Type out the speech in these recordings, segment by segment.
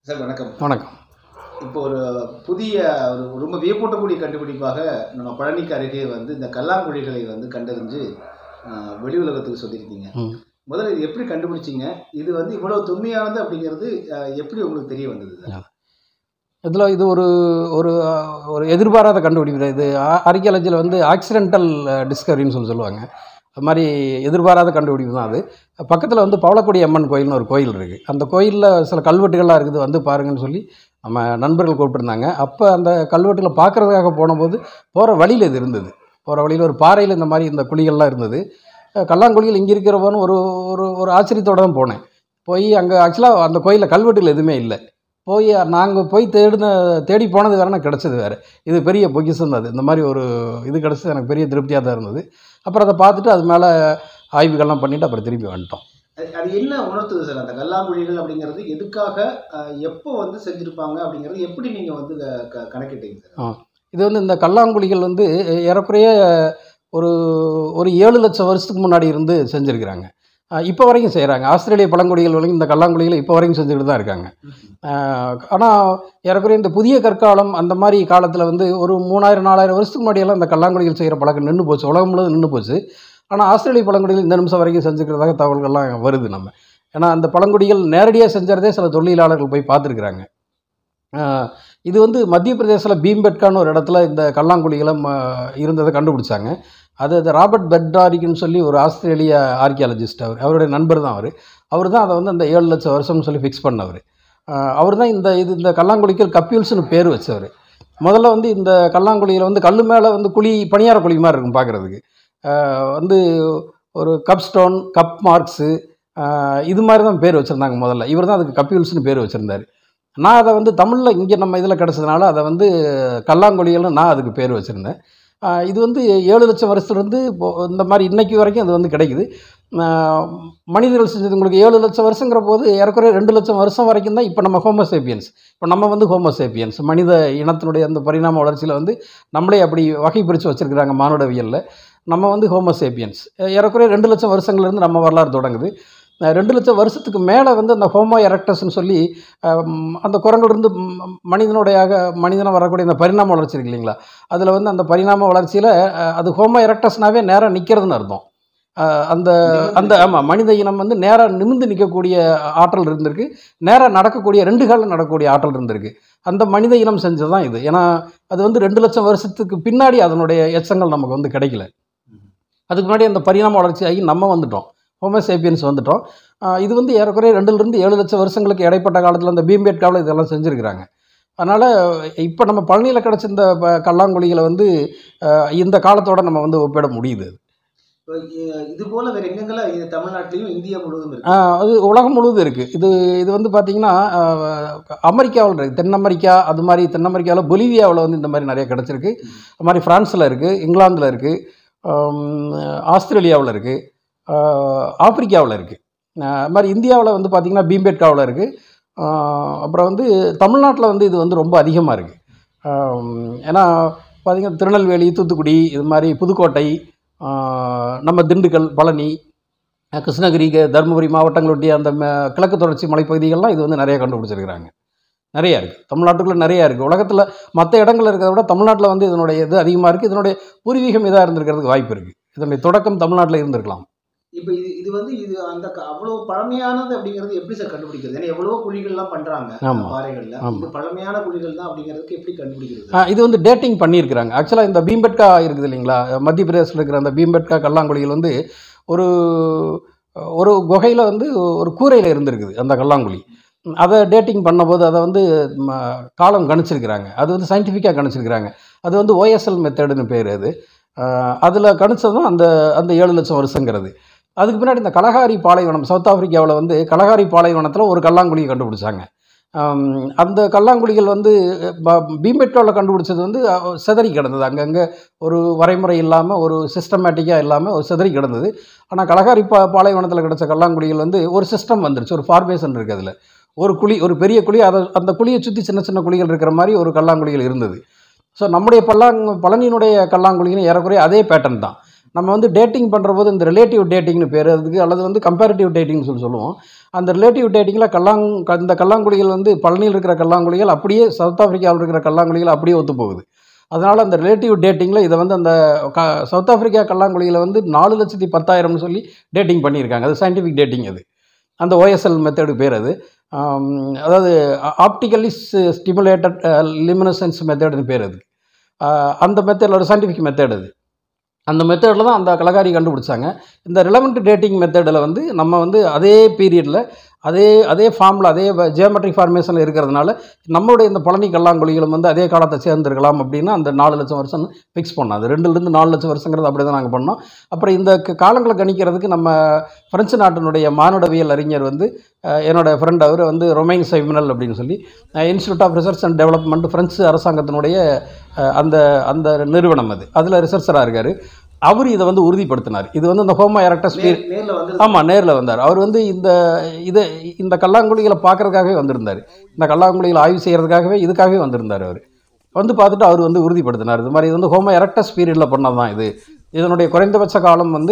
Sir வணக்கம். வணக்கம். இப்போ ஒரு புதிய ரொம்ப வியப்பூட்டக்கூடிய கண்டுபிடிப்பாக நம்ம பழனிக்கு அருகே இந்த கல்லாங்குழிகளை கண்டறிஞ்சு வெளி உலகத்துக்கு சொல்லியிருக்கீங்க. முதல்ல இது எப்படி கண்டுபிடிச்சிங்க? இது இவ்வளவு தொன்மையானது அப்படிங்கிறது எப்படி உங்களுக்கு தெரிய வந்தது? இதில் இது ஒரு ஒரு ஒரு எதிர்பாராத கண்டுபிடிப்பு. இது ஆர்கியாலஜியில் ஆக்சிடென்டல் டிஸ்கவரின்னு சொல்லுவாங்க. அது மாதிரி எதிர்பாராத கண்டுபிடிப்பு தான் அது. பக்கத்தில் பவளக்குடி அம்மன் கோயில்னு ஒரு கோயில் இருக்குது. அந்த கோயிலில் சில கல்வெட்டுகள்லாம் இருக்குது, பாருங்கன்னு சொல்லி நம்ம நண்பர்கள் கூப்பிட்டுருந்தாங்க. அப்போ அந்த கல்வெட்டுகளை பார்க்குறதுக்காக போனபோது போகிற வழியில் இது இருந்தது. போகிற வழியில் ஒரு பாறையில் இந்த குழிகள்லாம் இருந்தது. கல்லாங்குழிகள் இங்கே இருக்கிறப்போன்னு ஒரு ஒரு ஒரு ஆச்சரியத்தோடு தான் போனேன். போய் அங்கே ஆக்சுவலாக அந்த கோயிலில் கல்வெட்டுகள் எதுவுமே இல்லை. நாங்கள் போய் தேடி போனது வேறு, கிடச்சது வேறு. இது பெரிய பொக்கிஷம் தான். அது இந்த மாதிரி ஒரு இது கிடச்சது எனக்கு பெரிய திருப்தியாக தான் இருந்தது. அப்புறம் அதை பார்த்துட்டு அது மேலே ஆய்வுகள்லாம் பண்ணிவிட்டு அப்புறம் திரும்பி வந்துட்டோம். அது என்ன உணர்த்துது சார்? அந்த கல்லாங்குழிகள் அப்படிங்கிறது எதுக்காக எப்போ செஞ்சுருப்பாங்க அப்படிங்கிறது எப்படி நீங்கள் கணக்கிட்டீங்க சார்? இது இந்த கல்லாங்குழிகள் ஏறக்குறைய ஒரு ஒரு 7 லட்சம் வருஷத்துக்கு முன்னாடி இருந்து செஞ்சுருக்கிறாங்க. இப்போ வரைக்கும் செய்கிறாங்க. ஆஸ்திரேலிய பழங்குடிகள் வரைக்கும் இந்த கல்லாங்குழிகளை இப்போ வரைக்கும் செஞ்சுக்கிட்டு தான் இருக்காங்க. ஆனால் ஏறக்குறைய இந்த புதிய கற்காலம் அந்த மாதிரி காலத்தில் ஒரு 3000-4000 வருஷத்துக்கு முன்னாடியெல்லாம் இந்த கல்லாங்குழிகள் செய்கிற பழக்கம் நின்று போச்சு. உலகம் முழுவதும் நின்று போச்சு. ஆனால் ஆஸ்திரேலிய பழங்குடிகள் இந்த நிமிஷம் வரைக்கும் செஞ்சுக்கிறதாக தகவல்கள்லாம் வருது நம்ம. ஏன்னா அந்த பழங்குடிகள் நேரடியாக செஞ்சறதே சில தொழிலாளர்கள் போய் பார்த்துருக்குறாங்க. இது மத்திய பிரதேசத்தில் பீம்பெட்கான்னு ஒரு இடத்துல இந்த கல்லாங்குழிகளை இருந்ததை கண்டுபிடிச்சாங்க. அது ராபர்ட் பெட்ராரிக்னு சொல்லி ஒரு ஆஸ்திரேலிய ஆர்கியாலஜிஸ்ட். அவருடைய நண்பர் தான் அவர் தான் அதை அந்த 7 லட்சம் வருஷம்னு சொல்லி ஃபிக்ஸ் பண்ணவர். அவர் தான் இந்த கல்லாங்குழிகள் கப்யூல்ஸ்னு பேர் வச்சவர். முதல்ல இந்த கல்லாங்குழியில் கல் மேலே குழி, பணியார குழி மாதிரி இருக்கும் பார்க்குறதுக்கு. ஒரு கப் ஸ்டோன், கப் மார்க்ஸு, இது மாதிரி தான் பேர் வச்சுருந்தாங்க முதல்ல. இவர் தான் அதுக்கு கப்யூல்ஸ்னு பேர் வச்சுருந்தார். நான் அதை தமிழில் இங்கே நம்ம இதில் கிடச்சதுனால அதை கல்லாங்குழிகள்னு நான் அதுக்கு பேர் வச்சுருந்தேன். இது 7 லட்சம் வருஷத்துலேருந்து இந்த மாதிரி இன்றைக்கி வரைக்கும் அது கிடைக்குது. மனிதர்கள் செஞ்சது உங்களுக்கு 7 லட்சம் வருஷங்கிற போது ஏறக்குறைய 2 லட்சம் வருஷம் வரைக்கும் தான் இப்போ நம்ம ஹோமோசேப்பியன்ஸ். இப்போ நம்ம ஹோமோசேப்பியன்ஸ் மனித இனத்தினுடைய அந்த பரிணாம வளர்ச்சியில் நம்மளே அப்படி வகை பிரித்து வச்சுருக்கிறாங்க மானுடவியலில். நம்ம ஹோமோசேப்பியன்ஸ் ஏறக்குறைய 2 லட்சம் வருஷங்கள்லேருந்து நம்ம வரலாறு தொடங்குது. 2 லட்சம் வருஷத்துக்கு மேலே அந்த ஹோமோ எரக்டஸ்ன்னு சொல்லி அந்த குரங்கிலிருந்து மனிதனாக வரக்கூடிய அந்த பரிணாம வளர்ச்சி இருக்கு இல்லைங்களா, அதில் அந்த பரிணாம வளர்ச்சியில் அது ஹோமோ எரக்டஸ்னாவே நேராக நிற்கிறதுன்னு அர்த்தம். ஆமாம், மனித இனம் நேராக நிமிர்ந்து நிற்கக்கூடிய ஆற்றல் இருந்திருக்கு, நேராக நடக்கக்கூடிய 2 காலில் நடக்கக்கூடிய ஆற்றல் இருந்திருக்கு. அந்த மனித இனம் செஞ்சது தான் இது. ஏன்னா அது 2 லட்சம் வருஷத்துக்கு பின்னாடி அதனுடைய எச்சங்கள் நமக்கு கிடைக்கல. அதுக்கு முன்னாடி அந்த பரிணாம வளர்ச்சி ஆகி நம்ம வந்துட்டோம், ஹோமோசேப்பியன்ஸ் வந்துட்டோம். இது ஏறக்குறைய 2லேருந்து 7 லட்சம் வருஷங்களுக்கு இடைப்பட்ட காலத்தில் அந்த பீம்பேட்காவில் இதெல்லாம் செஞ்சுருக்கிறாங்க. அதனால் இப்போ நம்ம பழனியில் கிடச்ச இந்த கல்லாங்குழிகளை இந்த காலத்தோடு நம்ம ஒப்பிட முடியுது. இது போல் வேறு எங்கெங்கெல்லாம் தமிழ்நாட்டிலையும் இந்தியா முழுவதும் இருக்குது? அது உலகம் முழுவதும் இருக்குது. இது பார்த்திங்கன்னா அமெரிக்காவில் இருக்குது, தென் அமெரிக்கா. அது மாதிரி தென் அமெரிக்காவில் பொலிவியாவில் இந்த மாதிரி நிறைய கிடச்சிருக்கு. அது மாதிரி ஃப்ரான்ஸில் இருக்குது, இங்கிலாந்தில் இருக்குது, ஆஸ்திரேலியாவில் இருக்குது, ஆப்பிரிக்காவில் இருக்குது. அது மாதிரி இந்தியாவில் பார்த்திங்கன்னா பீம்பேட்காவில் இருக்குது. அப்புறம் தமிழ்நாட்டில் இது ரொம்ப அதிகமாக இருக்குது. ஏன்னா பார்த்திங்கன்னா திருநெல்வேலி, தூத்துக்குடி, இது மாதிரி புதுக்கோட்டை, நம்ம திண்டுக்கல், பழனி, கிருஷ்ணகிரி, தருமபுரி மாவட்டங்களுடைய அந்த கிழக்கு தொடர்ச்சி மலைப்பகுதிகள்லாம் இது நிறையா கண்டுபிடிச்சிருக்கிறாங்க. நிறையா இருக்குது, தமிழ்நாட்டுக்குள்ளே நிறையா இருக்குது. உலகத்தில் மற்ற இடங்களில் இருக்கிறத விட தமிழ்நாட்டில் இதனுடைய இது அதிகமாக இருக்குது. இதனுடைய பூர்வீகம் இதாக இருந்திருக்கிறதுக்கு வாய்ப்பு இருக்குது. இதனுடைய தொடக்கம் தமிழ்நாட்டில் இருந்திருக்கலாம். இப்போ இது அந்த அவ்வளோ பழமையானது அப்படிங்கிறது எப்படி சார் கண்டுபிடிக்கிறது? ஏன்னா எவ்வளோ குழிகள்லாம் பண்ணுறாங்க பாறைகளில், இது பழமையான குழிகள் தான் அப்படிங்கிறதுக்கு எப்படி கண்டுபிடிக்கிறது? இது டேட்டிங் பண்ணியிருக்கிறாங்க. ஆக்சுவலாக இந்த பீம்பெட்கா இருக்குது இல்லைங்களா, மத்திய பிரதேசத்தில் இருக்கிற அந்த பீம்பெட்கா கல்லாங்குழிகள் ஒரு ஒரு குகையில் ஒரு கூரையில் இருந்திருக்குது அந்த கல்லாங்குழி. அதை டேட்டிங் பண்ணும்போது அதை காலம் கணிச்சிருக்கிறாங்க. அது சயின்டிஃபிக்காக கணிச்சிருக்கிறாங்க. அது OSL மெத்தடுன்னு பேர். அதில் கணிச்சதும் அந்த 7 லட்சம் வருஷங்கிறது. அதுக்கு பின்னாடி இந்த கலகாரி பாலைவனம், சவுத் ஆஃப்ரிக்காவில் கலகாரி பாலைவனத்தில் ஒரு கல்லாங்குழியை கண்டுபிடிச்சாங்க. அந்த கல்லாங்குழிகள் பீம்பெட்காவில் கண்டுபிடிச்சது சிதறி கிடந்தது. அங்கங்கே ஒரு வரைமுறை இல்லாமல், ஒரு சிஸ்டமேட்டிக்காக இல்லாமல் ஒரு சிதறி கிடந்தது. ஆனால் கலகாரி பாலைவனத்தில் கிடச்ச கல்லாங்குழிகள் ஒரு சிஸ்டம் வந்துருச்சு, ஒரு ஃபார்மேஷன் இருக்குது. அதில் ஒரு குழி, ஒரு பெரிய குழி, அந்த குழியை சுற்றி சின்ன சின்ன குழிகள் இருக்கிற மாதிரி ஒரு கல்லாங்குழிகள் இருந்தது. ஸோ நம்முடைய பழனியினுடைய கல்லாங்குழிகளும் ஏறக்குறைய அதே பேட்டர்ன் தான். நம்ம டேட்டிங் பண்ணுற போது இந்த ரிலேட்டிவ் டேட்டிங்னு பேர் அதுக்கு, அல்லது கம்பேரிட்டிவ் டேட்டிங்னு சொல்லுவோம். அந்த ரிலேட்டிவ் டேட்டிங்கில் இந்த கல்லாங்குழிகள் வந்து பழனியில் இருக்கிற கல்லாங்குழிகள் அப்படியே சவுத் ஆஃப்ரிக்காவில் இருக்கிற கல்லாங்குழிகள் அப்படியே ஒத்து போகுது. அதனால் அந்த ரிலேட்டிவ் டேட்டிங்கில் இதை வந்து அந்த சவுத் ஆஃப்ரிக்கா கல்லாங்குழியில் வந்து 4,10,000 சொல்லி டேட்டிங் பண்ணியிருக்காங்க. அது சயின்டிஃபிக் டேட்டிங். அது அந்த ஓஎஸ்எல் மெத்தடு பேர். அது அதாவது ஆப்டிக்கலி ஸ்டிமுலேட்டட் லிமினசன்ஸ் மெத்தடுன்னு பேர். அது அந்த மெத்தடில் ஒரு சயின்டிஃபிக் மெத்தட். அது அந்த மெத்தடில் தான் அந்த கலகாரி கண்டுபிடிச்சாங்க. இந்த ரிலவெண்ட் டேட்டிங் மெத்தடில் வந்து நம்ம வந்து அதே பீரியடில் அதே ஃபார்மில் அதே ஜியோமெட்ரிக் ஃபார்மேஷனில் இருக்கிறதுனால நம்மளுடைய இந்த பழனி கல்லாங்குழிகளும் வந்து அதே காலத்தை சேர்ந்துருக்கலாம் அப்படின்னு அந்த 4 லட்சம் வருஷம் ஃபிக்ஸ் பண்ணோம். அது 2லேருந்து 4 லட்சம் வருஷங்கிறது அப்படி தான் நாங்கள் பண்ணோம். அப்புறம் இந்த காலங்களை கணிக்கிறதுக்கு நம்ம பிரெஞ்சு நாட்டினுடைய மானுடவியல் அறிஞர் வந்து என்னோட ஃப்ரெண்ட், அவர் வந்து ரொமைன் சைமினல் அப்படின்னு சொல்லி institute of research and development French அரசாங்கத்தினுடைய அந்த நிறுவனம், அதில் ரிசர்ச்சராக இருக்கார். அவர் இதை வந்து உறுதிப்படுத்தினார். இது வந்து இந்த ஹோமோ எரக்டஸ் நேரில் வந்தார். அவர் வந்து இந்த கல்லாங்குழிகளை பார்க்கறதுக்காகவே வந்திருந்தார். இந்த கல்லாங்குழிகளை ஆய்வு செய்கிறதுக்காகவே இதுக்காகவே வந்திருந்தார். அவர் வந்து பார்த்துட்டு அவர் வந்து உறுதிப்படுத்தினார். இது மாதிரி இது வந்து ஹோமோ எரக்டஸ் பீரியடில் பண்ணது தான். இதனுடைய குறைந்தபட்ச காலம் வந்து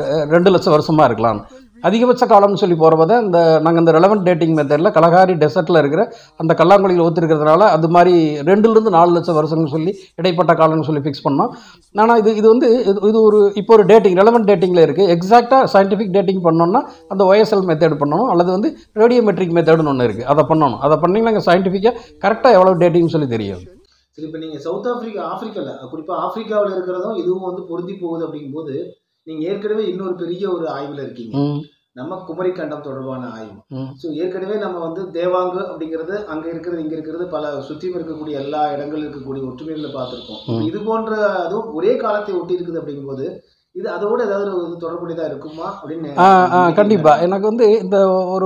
2 லட்சம் வருஷமாக இருக்கலாம். அதிகபட்ச காலம்னு சொல்லி போகிறப்ப நாங்கள் இந்த ரெலவெண்ட் டேட்டிங் மெத்தடில் கலகாரி டெசர்ட்டில் இருக்கிற அந்த கல்லாங்குழியில் ஒத்துருக்கிறதுனால அது மாதிரி 2லேருந்து 4 லட்சம் வருஷம்னு சொல்லி இடைப்பட்ட காலம்னு சொல்லி ஃபிக்ஸ் பண்ணோம். ஆனால் இது வந்து இப்போ ஒரு டேட்டிங் ரெலவெண்ட் டேட்டிங்கில் இருக்குது. எக்ஸாக்டாக சயின்டிஃபிக் டேட்டிங் பண்ணோம்னா அந்த OSL மெத்தட் பண்ணணும், அல்லது வந்து ரேடியோமெட்ரிக் மெத்தடுன்னு ஒன்று இருக்குது, அதை பண்ணணும். அதை பண்ணிங்கன்னா நாங்கள் சயின்டிஃபிக்காக கரெக்டாக எவ்வளோ டேட்டிங்னு சொல்லி தெரியும். சரி, இப்போ நீங்கள் சவுத் ஆஃப்ரிக்காவில் குறிப்பாக ஆஃப்ரிக்காவில் இருக்கிறதும் இதுவும் வந்து பொருந்தி போகுது அப்படிங்கும்போது நீங்கள் ஏற்கனவே இன்னொரு பெரிய ஒரு ஆய்வில் இருக்கீங்க, நம்ம குமரி கண்டம் தொடர்பான ஆய்வு. ஸோ ஏற்கனவே நம்ம வந்து தேவாங்கு அப்படிங்கிறது அங்கே இருக்கிறது இங்கே இருக்கிறது பல சுற்றியும் இருக்கக்கூடிய எல்லா இடங்களும் இருக்கக்கூடிய ஒற்றுமைகளை பார்த்துருக்கோம். இது போன்ற அதுவும் ஒரே காலத்தை ஒட்டி இருக்குது அப்படிங்கும்போது இது அதோட ஏதாவது ஒரு தொடர்புடையதாக இருக்குமா அப்படின்னு கண்டிப்பாக எனக்கு வந்து இந்த ஒரு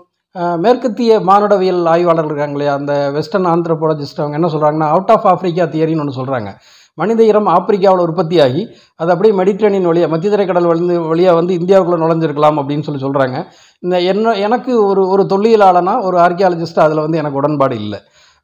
மேற்கத்திய மானுடவியல் ஆய்வாளர்கள் இருக்காங்க இல்லையா, அந்த வெஸ்டர்ன் ஆந்த்ரோபாலஜிஸ்ட், அவங்க என்ன சொல்கிறாங்கன்னா அவுட் ஆஃப் ஆஃப்ரிக்கா தியரின்னு ஒன்று சொல்கிறாங்க. மனித இனம் ஆப்பிரிக்காவில் உற்பத்தியாகி அது அப்படியே மெடிட்ரேனியன் வழியாக மத்தியதரைக்கடல் வழியாக வந்து இந்தியாவுக்குள்ளே நுழைஞ்சிருக்கலாம் அப்படின்னு சொல்கிறாங்க. எனக்கு ஒரு தொல்லியலாளனா ஒரு ஆர்கியாலஜிஸ்ட்டாக அதில் வந்து எனக்கு உடன்பாடு இல்லை.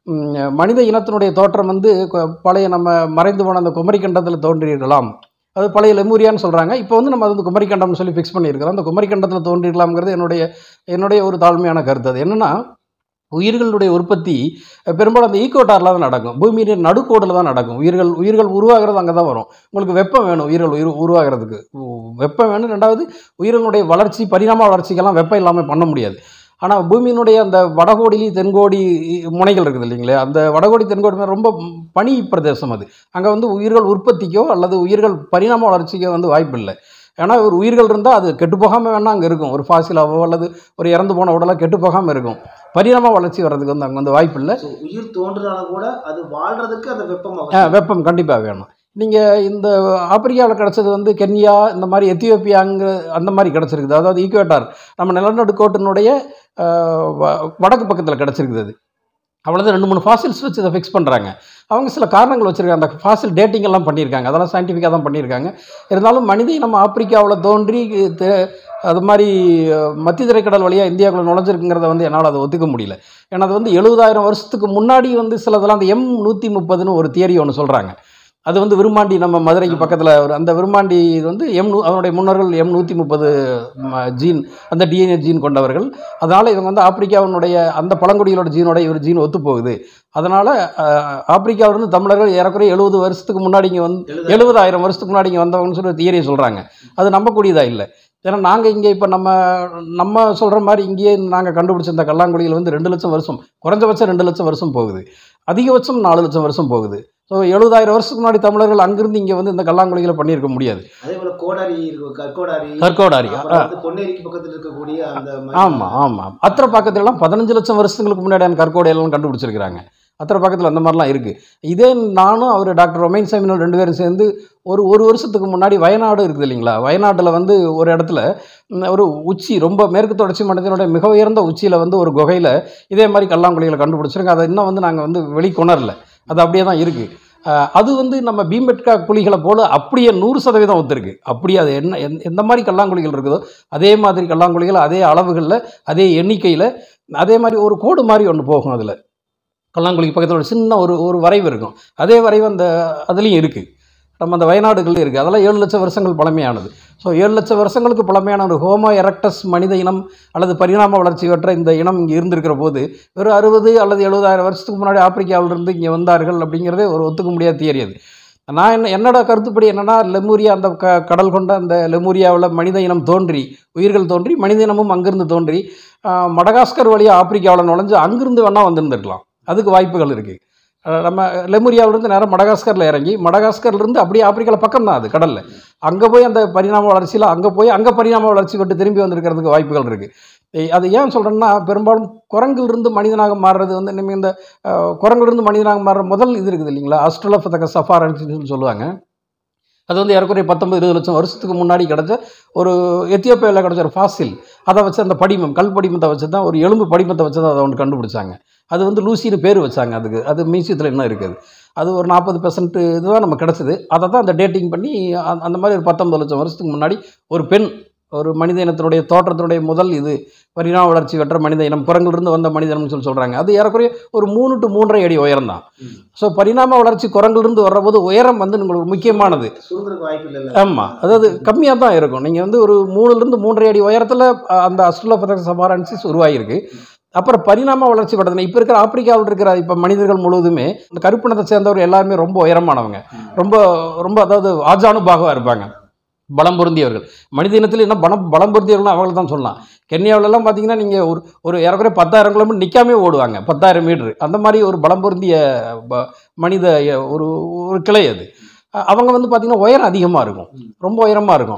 மனித இனத்தினுடைய தோற்றம் வந்து பழைய நம்ம மறைந்து போன அந்த குமரிக்கண்டத்தில் தோன்றியிருக்கலாம். அது பழைய லெமூரியான்னு சொல்கிறாங்க. இப்போ வந்து நம்ம அது வந்து குமரிக்கண்டம்னு சொல்லி ஃபிக்ஸ் பண்ணியிருக்கிறோம். அந்த குமரிக்கண்டத்தில் தோன்றிருக்கலாம்ங்கிறது என்னுடைய ஒரு தாழ்மையான கருத்து. அது என்னென்னா, உயிர்களுடைய உற்பத்தி பெரும்பாலும் அந்த ஈக்குவேட்டாரில் தான் நடக்கும், பூமியின் நடுக்கோடில் தான் நடக்கும். உயிர்கள் உருவாகிறது அங்கே தான் வரும். உங்களுக்கு வெப்பம் வேணும், உயிர்கள் உருவாகிறதுக்கு வெப்பம் வேணும். ரெண்டாவது, உயிர்களுடைய வளர்ச்சி பரிணாம வளர்ச்சிக்கெல்லாம் வெப்பம் இல்லாமல் பண்ண முடியாது. ஆனால் பூமியினுடைய அந்த வடகோடி தென்கோடி முனைகள் இருக்குது இல்லைங்களே, அந்த வடகோடி தென்கோடி ரொம்ப பனி பிரதேசம். அது அங்கே வந்து உயிர்கள் உற்பத்திக்கோ அல்லது உயிர்கள் பரிணாம வளர்ச்சிக்கோ வந்து வாய்ப்பு இல்லை. ஏன்னா ஒரு உயிர்கள் இருந்தால் அது கெட்டு போகாமல் வேணால் அங்கே இருக்கும், ஒரு ஃபாசிலாவோ அல்லது ஒரு இறந்து போன உடலாக கெட்டு போகாமல் இருக்கும். பரிணாம வளர்ச்சி வர்றதுக்கு வந்து அங்கே வந்து வாய்ப்பு இல்லை. உயிர் தோன்றினாலும் கூட அது வாழ்கிறதுக்கு அந்த வெப்பம் கண்டிப்பாக வேணும். நீங்கள் இந்த ஆப்பிரிக்காவில் கிடச்சது வந்து கென்யா, இந்த மாதிரி எத்தியோப்பியாங்க அந்த மாதிரி கிடச்சிருக்குது. அதாவது ஈக்குவேட்டார் நம்ம நிலநடுக்கோட்டினுடைய வடக்கு பக்கத்தில் கிடச்சிருக்குது. அது அவ்வளோதான். 2-3 ஃபாசில்ஸ் வச்சு இதை ஃபிக்ஸ் பண்ணுறாங்க. அவங்க சில காரணங்கள் வச்சுருக்காங்க. அந்த ஃபாசில் டேட்டிங் எல்லாம் பண்ணியிருக்காங்க, அதெல்லாம் சயின்டிஃபிக்காக தான் பண்ணியிருக்காங்க. இருந்தாலும் மனித நம்ம ஆப்பிரிக்காவில் தோன்றி அது மாதிரி மத்திய தரைக்கடல் வழியாக இந்தியாவுக்குள்ள நுழைஞ்சிருக்குங்கிறத வந்து என்னால் அதை ஒத்துக்க முடியல. ஏன்னா அது வந்து 70,000 வருஷத்துக்கு முன்னாடி வந்து சிலதெல்லாம் அந்த M130 ஒரு தியரி ஒன்று சொல்கிறாங்க. அது வந்து விரும்மாண்டி நம்ம மதுரைக்கு பக்கத்தில் அந்த விரும்மாண்டி வந்து அதனுடைய முன்னோர்கள் M130 ஜீன், அந்த DNA ஜீன் கொண்டவர்கள். அதனால் இவங்க வந்து ஆப்பிரிக்காவினுடைய அந்த பழங்குடிகளோட ஜீனோட இவர் ஜீன் ஒத்து போகுது. அதனால் ஆப்பிரிக்காவிலிருந்து தமிழர்கள் ஏறக்குறைய 70 வருஷத்துக்கு முன்னாடி இங்கே வந்து 70,000 வருஷத்துக்கு முன்னாடி இங்கே வந்தவங்கன்னு சொல்லி தியரியை சொல்கிறாங்க. அது நம்பக்கூடியதாக இல்லை. ஏன்னா நாங்கள் இங்கே இப்போ நம்ம சொல்கிற மாதிரி இங்கேயே நாங்கள் கண்டுபிடிச்ச இந்த கல்லாங்குழியில் வந்து 2 லட்சம் வருஷம், குறைஞ்சபட்சம் 2 லட்சம் வருஷம் போகுது, அதிகபட்சம் 4 லட்சம் வருஷம் போகுது. ஸோ 70,000 வருஷத்துக்கு முன்னாடி தமிழர்கள் அங்கிருந்து இங்கே வந்து இந்த கல்லாங்குழிகளை பண்ணியிருக்க முடியாது. அதே போல் கற்கோடாரி பொன்னேரிக்கு பக்கத்தில் இருக்கக்கூடிய ஆமாம் அத்திர பக்கத்துலலாம் 15 லட்சம் வருஷங்களுக்கு முன்னாடியான கற்கோடையெல்லாம் கண்டுபிடிச்சிருக்கிறாங்க. அத்திர பக்கத்தில் அந்த மாதிரிலாம் இருக்குது. இதே நானும் அவர் டாக்டர் ரொமைன் சைமினல் 2 பேரும் சேர்ந்து ஒரு வருஷத்துக்கு முன்னாடி வயநாடு இருக்குது இல்லைங்களா, வயநாட்டில் வந்து ஒரு இடத்துல ஒரு உச்சி, ரொம்ப மேற்கு தொடர்ச்சி மண்டலத்தினுடைய மிக உயர்ந்த உச்சியில் வந்து ஒரு குகையில் இதே மாதிரி கல்லாங்குழிகளை கண்டுபிடிச்சிருங்க. அதை இன்னும் வந்து நாங்கள் வந்து வெளிக்கொணரல, அது அப்படியே தான் இருக்குது. அது வந்து நம்ம பீம்பெட்கா குழிகளை போல் அப்படியே 100% ஒத்துருக்கு. அப்படியே அது எந்த மாதிரி கல்லாங்குழிகள் இருக்குதோ அதே மாதிரி கல்லாங்குழிகள், அதே அளவுகளில், அதே எண்ணிக்கையில், அதே மாதிரி ஒரு கோடு மாதிரி ஒன்று போகும். அதில் கல்லாங்குழிக்கு பக்கத்தில் ஒரு சின்ன ஒரு வரைவு இருக்கும். அதே வரைவு அதுலேயும் இருக்குது. நம்ம அந்த வயநாடுகள் இருக்குது. அதெல்லாம் 7 லட்சம் வருஷங்கள் பழமையானது. ஸோ 7 லட்சம் வருஷங்களுக்கு பழமையான ஒரு ஹோமோ எரக்டஸ் மனித இனம் அல்லது பரிணாம வளர்ச்சி பெற்ற இந்த இனம் இங்கே இருந்திருக்கிற போது வெறும் 60 அல்லது 70,000 வருஷத்துக்கு முன்னாடி ஆப்பிரிக்காவிலிருந்து இங்கே வந்தார்கள் அப்படிங்கிறதே ஒரு ஒத்துக்க முடியாத தியரி அது. நான் என்னோட கருத்துப்படி என்னென்னா, லெமூரியா அந்த கடல் கொண்ட அந்த லெமூரியாவில் மனித இனம் தோன்றி, உயிர்கள் தோன்றி, மனித இனமும் அங்கிருந்து தோன்றி மடகாஸ்கர் வழியாக ஆப்பிரிக்காவில் நுழைஞ்சு அங்கிருந்து வேணால் வந்திருந்துருக்கலாம். அதுக்கு வாய்ப்புகள் இருக்குது. நம்ம லெமூரியாவிலிருந்து நேரம் மடகாஸ்கரில் இறங்கி மடகாஸ்கர்லேருந்து அப்படியே ஆப்பிரிக்காவில் பக்கம் தான் அது கடலில், அங்கே போய் அந்த பரிணாம வளர்ச்சியில் அங்கே பரிணாம வளர்ச்சி விட்டு திரும்பி வந்திருக்கிறதுக்கு வாய்ப்புகள் இருக்குது. அது ஏன் சொல்கிறேன்னா, பெரும்பாலும் குரங்கிலிருந்து மனிதனாக மாறுறது வந்து நம்ம இந்த குரங்கிலிருந்து மனிதனாக மாறுற முதல் இது இருக்குது இல்லைங்களா, ஆஸ்ட்ரலோபிதெகஸ் சஃபாரன்ஸ்னு சொல்லுவாங்க. அது வந்து ஏறக்குறைய 19-20 லட்சம் வருஷத்துக்கு முன்னாடி கிடச்ச ஒரு எத்தியோப்பியாவில் கிடச்ச ஒரு ஃபாசில். அதை வச்சு அந்த படிமம், கல் படிமத்தை வச்சு தான், ஒரு எலும்பு படிமத்தை வச்சு தான் அதை ஒன்று கண்டுபிடிச்சாங்க. அது வந்து லூசின்னு பேர் வச்சாங்க அதுக்கு. அது மியூசியத்தில் என்ன இருக்குது, அது ஒரு 40% இதுதான் நமக்கு கிடச்சிது. அதை தான் அந்த டேட்டிங் பண்ணி அந்த மாதிரி ஒரு 19 லட்சம் வருஷத்துக்கு முன்னாடி ஒரு பெண், ஒரு மனித இனத்தினுடைய தோற்றத்தினுடைய முதல் இது பரிணாம வளர்ச்சி பெற்ற மனித இனம், குரங்கிலிருந்து வந்த மனித இனம்னு சொல்கிறாங்க. அது ஏறக்குறைய ஒரு 3 to 3.5 அடி உயரம் தான். ஸோ பரிணாம வளர்ச்சி குரங்கிலிருந்து வர்றபோது உயரம் வந்து உங்களுக்கு முக்கியமானது. ஆமாம், அதாவது கம்மியாக தான் இருக்கும். நீங்கள் வந்து ஒரு 3 to 3.5 அடி உயரத்தில் அந்த ஆஸ்ட்ரலோபிதெகஸ் சஃபாரன்சிஸ் உருவாகிருக்கு. அப்புறம் பரிணாம வளர்ச்சி படுறது இப்போ இருக்கிற ஆப்பிரிக்காவில் இருக்கிற இப்போ மனிதர்கள் முழுவதுமே இந்த கருப்பினத்தை சேர்ந்தவர் எல்லாருமே ரொம்ப உயரமானவங்க, ரொம்ப ரொம்ப அதாவது ஆஜானுபாகவாக இருப்பாங்க, பலம் பொருந்தியவர்கள். மனித இனத்தில் என்ன பலம் பொருந்தியவர்கள் அவர்கள் தான் சொல்லலாம். கென்யாவிலலாம் பார்த்தீங்கன்னா நீங்கள் ஒரு ஏறக்குறைய 10,000 கிலோமீட்டர் நிற்காமே ஓடுவாங்க, 10,000 மீட்டர். அந்த மாதிரி ஒரு பலம் பொருந்திய மனித ஒரு கிளை அது. அவங்க வந்து பார்த்திங்கன்னா உயரம் அதிகமாக இருக்கும், ரொம்ப உயரமாக இருக்கும்.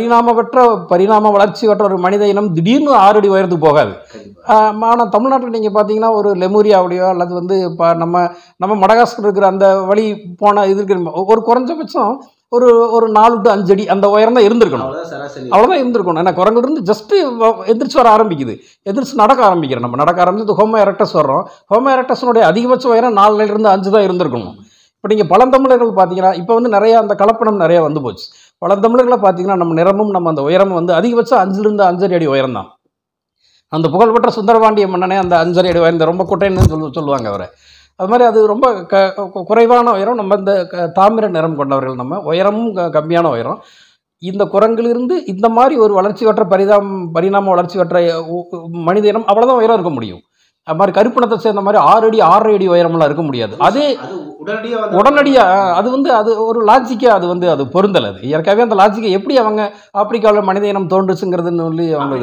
பரிணாம வளர்ச்சி பெற்ற ஒரு மனித இனம் திடீர்னு 6 அடி உயரத்துக்கு போகாது. ஆனால் தமிழ்நாட்டில் நீங்கள் பார்த்தீங்கன்னா ஒரு லெமூரியாவுடையோ அல்லது வந்து இப்போ நம்ம மடகாஸ்கர் இருக்கிற அந்த வழி போன இது இருக்கிற ஒரு குறைஞ்சபட்சம் ஒரு 4 to 5 அடி அந்த உயரம் தான் இருந்திருக்கணும், அவ்வளோதான் இருந்திருக்கணும். ஏன்னா குரங்கிலிருந்து ஜஸ்ட்டு எந்திரிச்சு வர ஆரம்பிக்குது, எந்திரிச்சு நடக்க ஆரம்பிக்கிறோம். நம்ம நடக்க ஆரம்பிச்சு ஹோமோ எரக்டஸ் வர்றோம். ஹோமோ எரக்டஸினுடைய அதிகபட்ச உயரம் 4 to 5 தான் இருந்திருக்கணும். இப்போ நீங்கள் பழந்தமிழர்கள் பார்த்தீங்கன்னா இப்போ வந்து நிறையா அந்த கலப்பணம் நிறையா வந்து போச்சு. பழந்தமிழர்களை பார்த்தீங்கன்னா நம்ம நிறமும் நம்ம அந்த உயரமும் வந்து அதிகபட்சம் 5 to 5.5 அடி உயரம் தான். அந்த புகழ்பெற்ற சுந்தரபாண்டிய மன்னனே அந்த 5.5 அடி உயர்ந்த ரொம்ப குட்டைன்னு சொல்லுவாங்க அவரை. அது மாதிரி அது ரொம்ப குறைவான உயரம். நம்ம இந்த தாமிர நிறம் கொண்டவர்கள், நம்ம உயரமும் கம்மியான உயரம். இந்த குரங்கிலிருந்து இந்த மாதிரி ஒரு வளர்ச்சி பெற்ற பரிணாம வளர்ச்சி பெற்ற மனித இனம் அவ்வளோதான் உயரம் இருக்க முடியும். அது மாதிரி கருப்பினத்தை சேர்ந்த மாதிரி 6 அடி 6.5 அடி உயரமெல்லாம் இருக்க முடியாது. அதே உடனடியாக அது வந்து அது ஒரு லாஜிக்காக அது வந்து அது பொருந்தலை. அது ஏற்கனவே அந்த லாஜிக்கை எப்படி அவங்க ஆப்பிரிக்காவில் மனித இனம் தோன்றுச்சுங்கிறதுன்னு சொல்லி அவங்க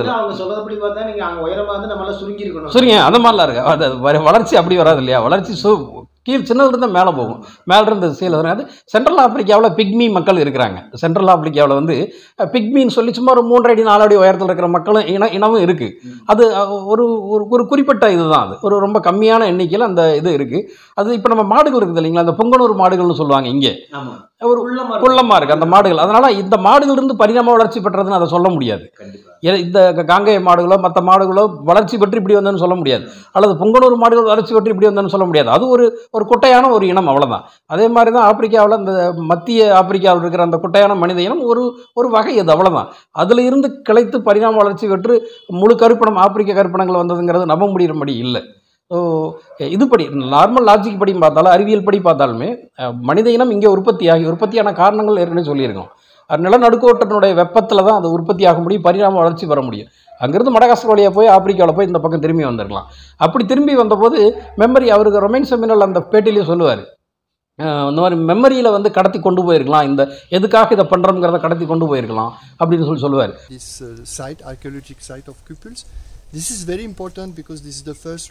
சுருங்க அந்த மாதிரிலாம் இருக்கு. அது வளர்ச்சி அப்படி வராது இல்லையா, வளர்ச்சி சின்னது இருந்தால் மேலே போகும், மேலே இருந்து சீல வரும். அது சென்ட்ரல் ஆப்பிரிக்காவில் பிக்மி மக்கள் இருக்கிறாங்க. சென்ட்ரல் ஆப்பிரிக்காவில் வந்து பிக்மின்னு சொல்லி சும்மா ஒரு 3 அடி 4 அடி உயரத்தில் இருக்கிற மக்களும் இனமும் இருக்குது. அது ஒரு குறிப்பிட்ட இதுதான், அது ஒரு ரொம்ப கம்மியான எண்ணிக்கையில் அந்த இது இருக்குது. அது இப்போ நம்ம மாடுகள் இருக்குது இல்லைங்களா, அந்த பொங்கனூர் மாடுகள்னு சொல்லுவாங்க, இங்கே ஒரு குள்ளமாக இருக்குது அந்த மாடுகள். அதனால் இந்த மாடுகள் இருந்து பரிணாம வளர்ச்சி பெற்றதுன்னு அதை சொல்ல முடியாது. இந்த காங்கேய மாடுகளோ மற்ற மாடுகளோ வளர்ச்சி பெற்று இப்படி வந்ததுன்னு சொல்ல முடியாது, அல்லது பொங்கனூர் மாடுகள் வளர்ச்சி பெற்று இப்படி வந்ததுன்னு சொல்ல முடியாது. அது ஒரு குட்டையான ஒரு இனம், அவ்வளோதான். அதே மாதிரி தான் ஆப்பிரிக்காவில் இந்த மத்திய ஆப்பிரிக்காவில் இருக்கிற அந்த குட்டையான மனித இனம் ஒரு வகை, அது அவ்வளோதான். அதில் இருந்து கிளைத்து பரிணாம வளர்ச்சி பெற்று முழு கருப்பணம் ஆப்பிரிக்க கருப்பணங்கள் வந்ததுங்கிறது நம்ப முடியும்படி இல்லை. ஸோ இதுபடி நார்மல் லாஜிக் படி பார்த்தாலும் அறிவியல் படி பார்த்தாலுமே மனித இனம் இங்கே உற்பத்தியான காரணங்கள் ஏற்கனவே சொல்லியிருக்கோம். நிலநடுக்கோட்டத்தினுடைய வெப்பத்தில் தான் அது உற்பத்தி ஆக முடியும், பரிணாம வளர்ச்சி பெற முடியும். அங்கேருந்து மடகாஸ்கர் வழியாக போய் ஆப்பிரிக்காவில் போய் இந்த பக்கம் திரும்பி வந்திருக்கலாம். அப்படி திரும்பி வந்தபோது மெமரி, அவருக்கு ரொமைன் செமினல் அந்த பேட்டிலையும் சொல்லுவார், இந்த மாதிரி மெமரியில் வந்து கடத்தி கொண்டு போயிருக்கலாம், இந்த எதுக்காக இதை பண்ணுறோங்கிறத கடத்தி கொண்டு போயிருக்கலாம் அப்படின்னு சொல்லுவார். Archaeological site of Cupulus. This is very important because this is the first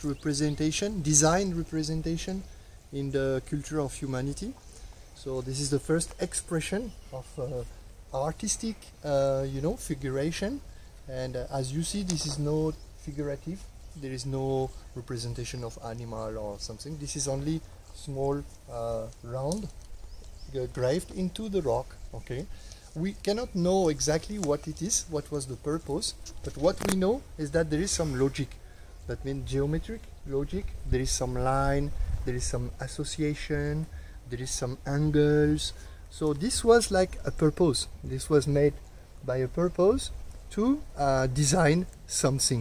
design representation in the culture of humanity. So this is the first expression of artistic, figuration. And as you see, this is not figurative. There is no representation of animal or something. This is only small round graved into the rock. Okay. We cannot know exactly what it is, what was the purpose, but what we know is that there is some logic. That means geometric logic. There is some line, there is some association, there is some angles. So this was like a purpose. This was made by a purpose to design something.